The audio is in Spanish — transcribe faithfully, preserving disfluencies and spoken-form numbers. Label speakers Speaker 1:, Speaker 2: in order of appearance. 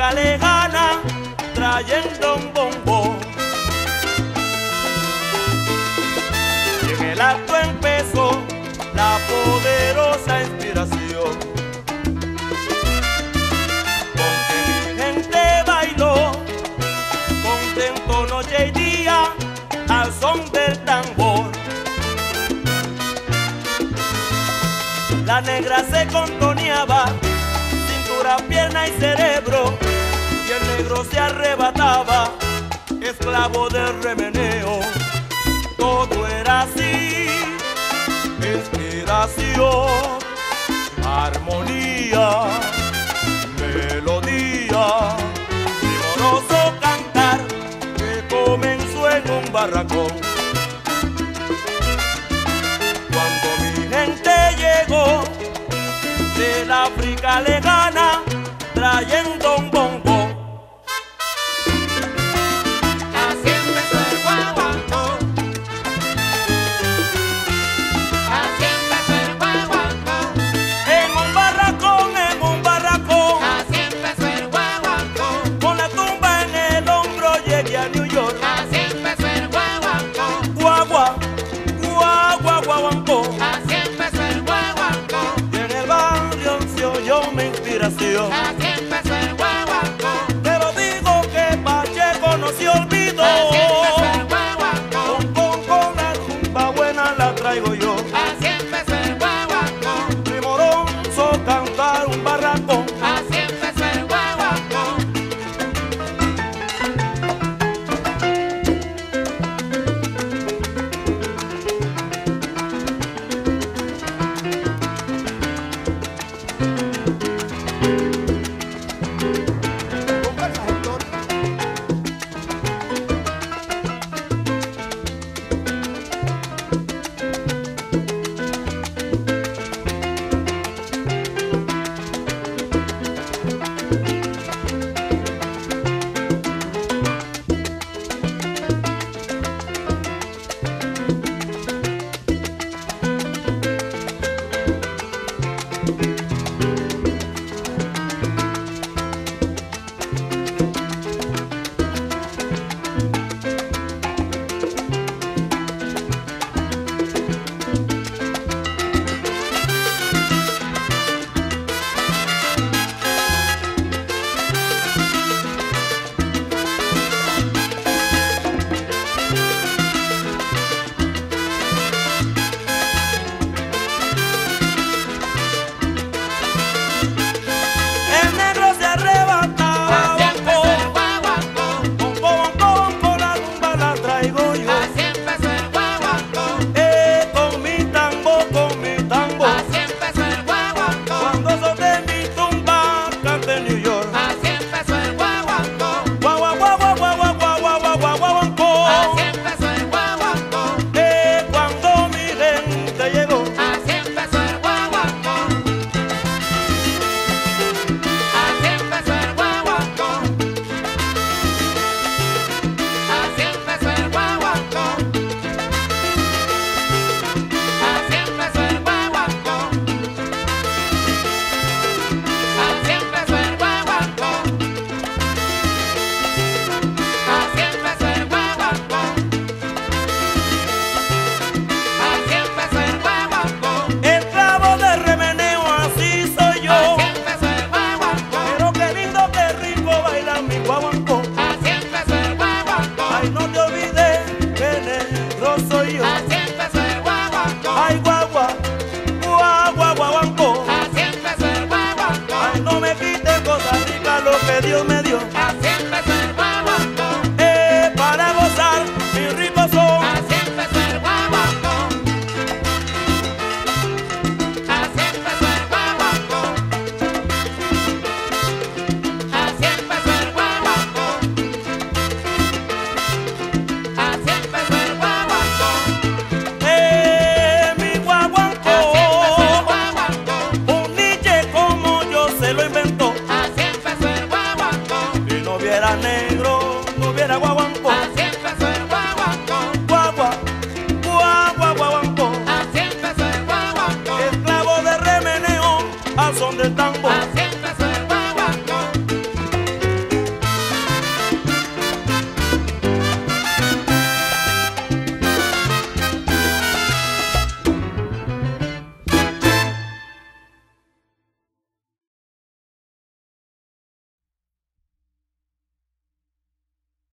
Speaker 1: África lejana, trayendo un bombo. Y en el acto empezó la poderosa inspiración, con que mi gente bailó, contento noche y día, al son del tambor. La negra se contoneaba, cintura, pierna y cerebro, y el negro se arrebataba, esclavo del remeneo. Todo era así, inspiración, armonía, melodía, primoroso cantar que comenzó en un barracón. Cuando mi gente llegó del África lejana, trayendo un bombo.
Speaker 2: Así empezó el guaguancó. Así empezó el guaguancó.
Speaker 1: En un barracón, en un barracón.
Speaker 2: Así empezó el guaguancó.
Speaker 1: Con la tumba en el hombro llegué a New York.
Speaker 2: Así empezó el guaguancó.
Speaker 1: Guagua, guagua, guaguancó.
Speaker 2: Así empezó el guaguancó.
Speaker 1: Y en el barrio se oyó mi inspiración.
Speaker 2: Así empezó el guaguancó.
Speaker 1: Pero digo que Pacheco no se olvidó.
Speaker 2: Así empezó el guaguancó.
Speaker 1: Con, con, con la rumba buena la traigo yo.
Speaker 2: Así empezó el guaguancó.
Speaker 1: Primoroso cantar un barracón.
Speaker 2: Así empezó el guaguancó.
Speaker 1: El negro se arrebataba.
Speaker 2: Así empezó el guaguancó.
Speaker 1: Con, con, con, con la rumba la traigo yo.
Speaker 2: Así empezó el guaguancó.
Speaker 1: Eh, con mi tambo, con mi tambo.
Speaker 2: Así empezó el guaguancó.
Speaker 1: Cuando solté mi tumba, canté New York.
Speaker 2: Así empezó el guaguancó.
Speaker 1: Guagua, guagua, guagua, guagua, guagua, guaguancó.
Speaker 2: Así empezó el guaguancó.
Speaker 1: Eh, cuando mi gente llegó.
Speaker 2: Así empezó el guaguancó. Así empezó el guaguancó. Así empezó el guaguancó. Así empezó el guaguancó. Así empezó el guaguancó. Así empezó el guaguancó. Así empezó el guaguancó.
Speaker 1: Esclavo de remeneo, así soy yo.
Speaker 2: Así empezó el guaguancó.
Speaker 1: Pero qué lindo, qué rico baila mi guaguancó.
Speaker 2: Así empezó el guaguancó.
Speaker 1: Ay, no te olvides que negro soy yo.
Speaker 2: Así empezó el guaguancó.
Speaker 1: Ay, guagua, guagua, guaguancó.
Speaker 2: Así empezó el guaguancó.
Speaker 1: Ay, no me quites Costa Rica lo que Dios me dio.
Speaker 2: Así empezó el guaguancó.
Speaker 1: Eh, para gozar mi rico son.
Speaker 2: Así empezó el guaguancó. Así empezó el guaguancó. Así empezó el guaguancó. Así empezó el guaguancó.
Speaker 1: Eh, mi guaguancó.
Speaker 2: Así empezó el guaguancó.
Speaker 1: Un niche como yo se lo inventó.
Speaker 2: Así empezó el guaguancó.
Speaker 1: Si no hubiera negro, no hubiera guaguancó.
Speaker 2: Así empezó el guaguancó.
Speaker 1: Guagua, guagua, guaguancó.
Speaker 2: Así empezó el guaguancó.
Speaker 1: Esclavo de remeneo, al son del tambor.
Speaker 2: Así